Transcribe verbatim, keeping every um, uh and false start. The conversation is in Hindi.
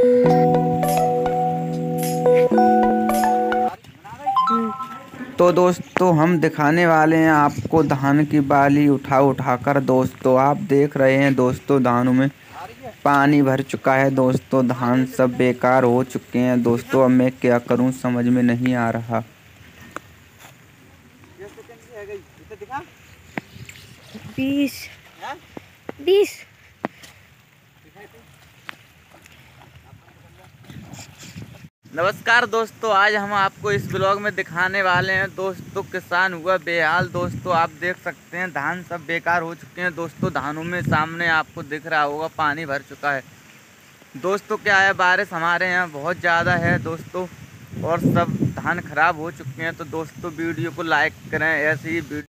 तो दोस्तों हम दिखाने वाले हैं आपको धान की बाली उठा उठा कर। दोस्तों आप देख रहे हैं दोस्तों धानों में पानी भर चुका है। दोस्तों धान सब बेकार हो चुके हैं। दोस्तों अब मैं क्या करूं समझ में नहीं आ रहा। बीस बीस नमस्कार दोस्तों, आज हम आपको इस ब्लॉग में दिखाने वाले हैं दोस्तों किसान हुआ बेहाल। दोस्तों आप देख सकते हैं धान सब बेकार हो चुके हैं। दोस्तों धानों में सामने आपको दिख रहा होगा पानी भर चुका है। दोस्तों क्या है, बारिश हमारे यहाँ बहुत ज़्यादा है दोस्तों, और सब धान खराब हो चुके हैं। तो दोस्तों वीडियो को लाइक करें, ऐसे ही वीडियो